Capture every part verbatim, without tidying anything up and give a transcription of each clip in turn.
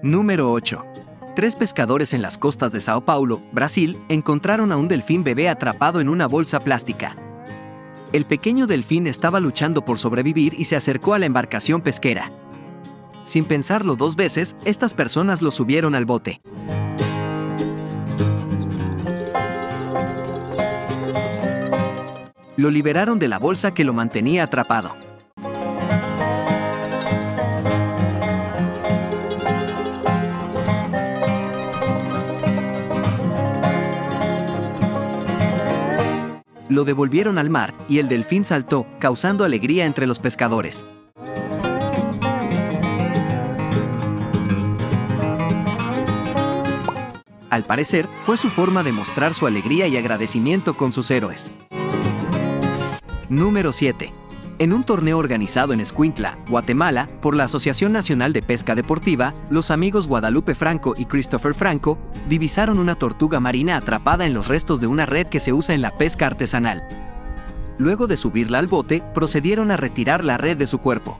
Número ocho. Tres pescadores en las costas de Sao Paulo, Brasil, encontraron a un delfín bebé atrapado en una bolsa plástica. El pequeño delfín estaba luchando por sobrevivir y se acercó a la embarcación pesquera. Sin pensarlo dos veces, estas personas lo subieron al bote. Lo liberaron de la bolsa que lo mantenía atrapado. Lo devolvieron al mar, y el delfín saltó, causando alegría entre los pescadores. Al parecer, fue su forma de mostrar su alegría y agradecimiento con sus héroes. Número siete. En un torneo organizado en Escuintla, Guatemala, por la Asociación Nacional de Pesca Deportiva, los amigos Guadalupe Franco y Christopher Franco divisaron una tortuga marina atrapada en los restos de una red que se usa en la pesca artesanal. Luego de subirla al bote, procedieron a retirar la red de su cuerpo.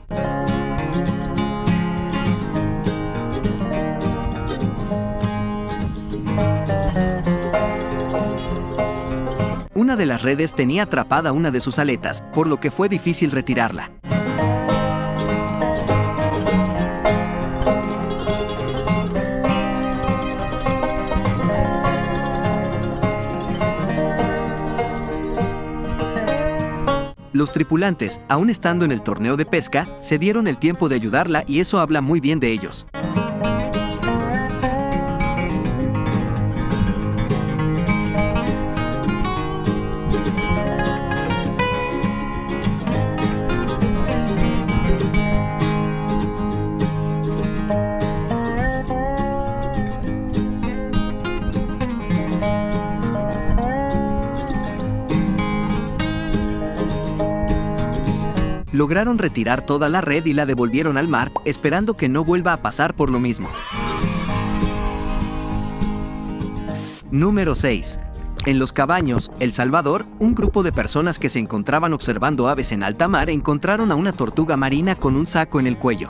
Una de las redes tenía atrapada una de sus aletas, por lo que fue difícil retirarla. Los tripulantes, aún estando en el torneo de pesca, se dieron el tiempo de ayudarla y eso habla muy bien de ellos. Lograron retirar toda la red y la devolvieron al mar, esperando que no vuelva a pasar por lo mismo. Número seis. En Los Cabaños, El Salvador, un grupo de personas que se encontraban observando aves en alta mar encontraron a una tortuga marina con un saco en el cuello.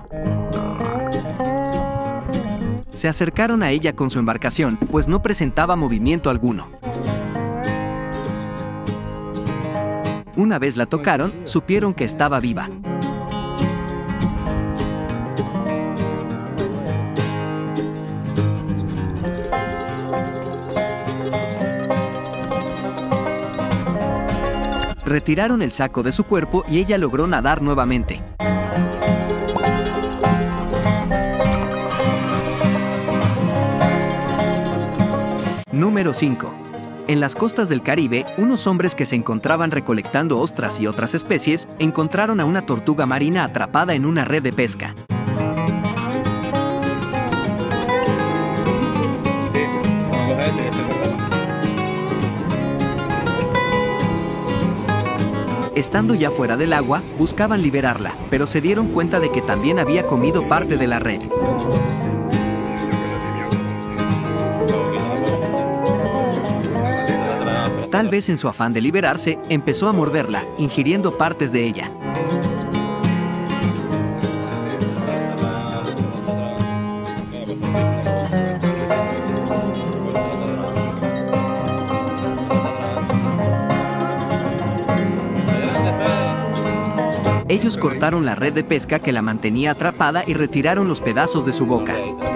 Se acercaron a ella con su embarcación, pues no presentaba movimiento alguno. Una vez la tocaron, supieron que estaba viva. Retiraron el saco de su cuerpo y ella logró nadar nuevamente. Número cinco. En las costas del Caribe, unos hombres que se encontraban recolectando ostras y otras especies, encontraron a una tortuga marina atrapada en una red de pesca. Estando ya fuera del agua, buscaban liberarla, pero se dieron cuenta de que también había comido parte de la red. Tal vez en su afán de liberarse, empezó a morderla, ingiriendo partes de ella. Ellos cortaron la red de pesca que la mantenía atrapada y retiraron los pedazos de su boca.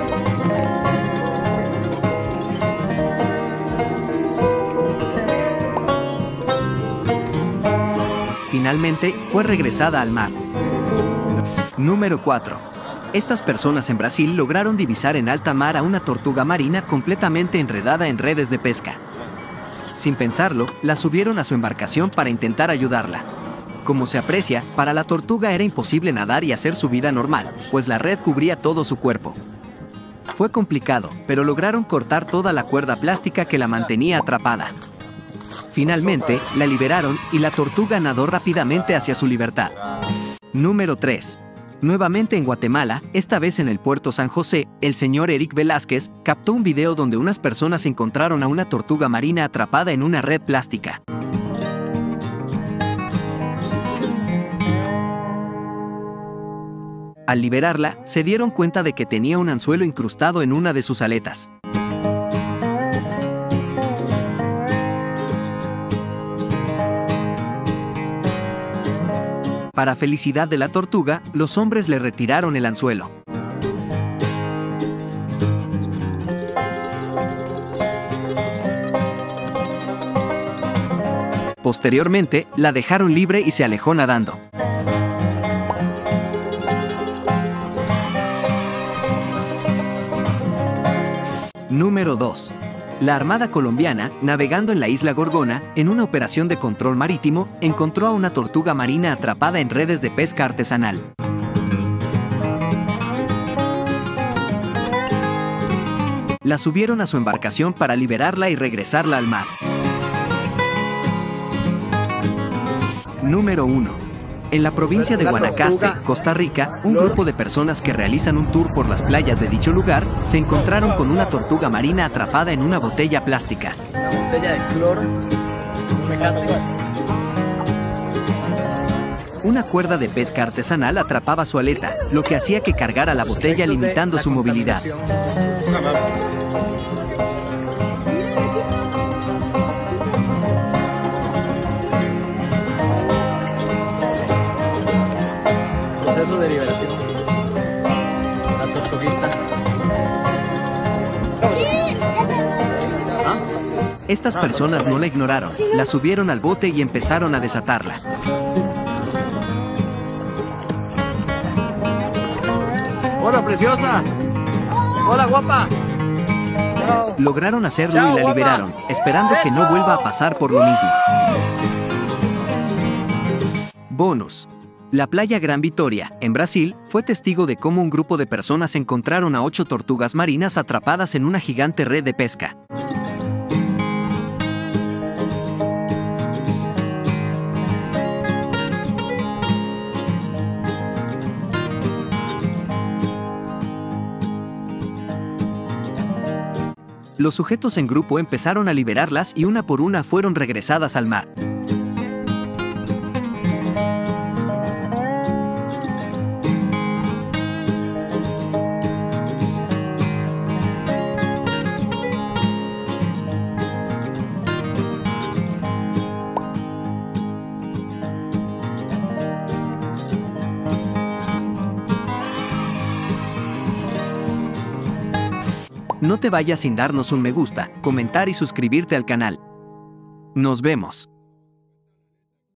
Finalmente, fue regresada al mar. Número cuatro. Estas personas en Brasil lograron divisar en alta mar a una tortuga marina completamente enredada en redes de pesca. Sin pensarlo, la subieron a su embarcación para intentar ayudarla. Como se aprecia, para la tortuga era imposible nadar y hacer su vida normal, pues la red cubría todo su cuerpo. Fue complicado, pero lograron cortar toda la cuerda plástica que la mantenía atrapada. Finalmente, la liberaron y la tortuga nadó rápidamente hacia su libertad. Número tres. Nuevamente en Guatemala, esta vez en el puerto San José, el señor Eric Velázquez captó un video donde unas personas encontraron a una tortuga marina atrapada en una red plástica. Al liberarla, se dieron cuenta de que tenía un anzuelo incrustado en una de sus aletas. Para felicidad de la tortuga, los hombres le retiraron el anzuelo. Posteriormente, la dejaron libre y se alejó nadando. Número dos. La Armada colombiana, navegando en la isla Gorgona, en una operación de control marítimo, encontró a una tortuga marina atrapada en redes de pesca artesanal. La subieron a su embarcación para liberarla y regresarla al mar. Número uno. En la provincia de Guanacaste, Costa Rica, un grupo de personas que realizan un tour por las playas de dicho lugar se encontraron con una tortuga marina atrapada en una botella plástica. Una botella de cloro. Una cuerda de pesca artesanal atrapaba su aleta, lo que hacía que cargara la botella limitando su movilidad. Proceso de liberación. La tortuguita. ¿Ah? Estas personas no la ignoraron, la subieron al bote y empezaron a desatarla. Hola, preciosa. Hola, guapa. Lograron hacerlo y la liberaron, esperando que no vuelva a pasar por lo mismo. Bonus. La playa Gran Vitória, en Brasil, fue testigo de cómo un grupo de personas encontraron a ocho tortugas marinas atrapadas en una gigante red de pesca. Los sujetos en grupo empezaron a liberarlas y una por una fueron regresadas al mar. No te vayas sin darnos un me gusta, comentar y suscribirte al canal. Nos vemos.